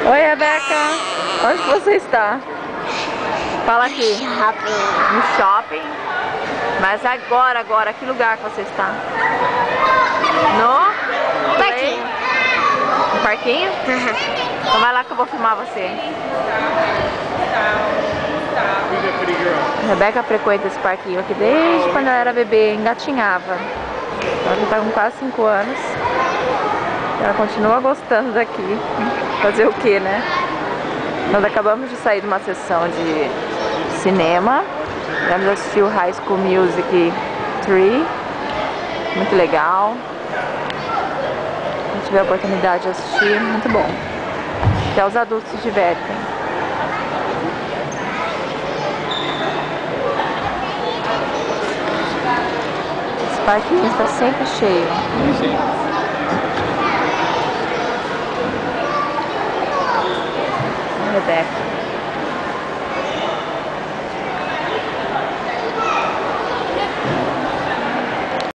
Oi, Rebeca. Onde você está? Fala aqui. Shopping. No shopping? Mas agora, que lugar que você está? No Parquinho. No parquinho? Então vai lá que eu vou filmar você. A Rebeca frequenta esse parquinho aqui desde quando ela era bebê, engatinhava. Ela já está com quase 5 anos. Ela continua gostando daqui. Fazer o que, né? Nós acabamos de sair de uma sessão de cinema. Vamos assistir o High School Music 3. Muito legal. Quem tiver a oportunidade de assistir, muito bom. Até os adultos se divertem. Esse parquinho está sempre cheio. Rebeca.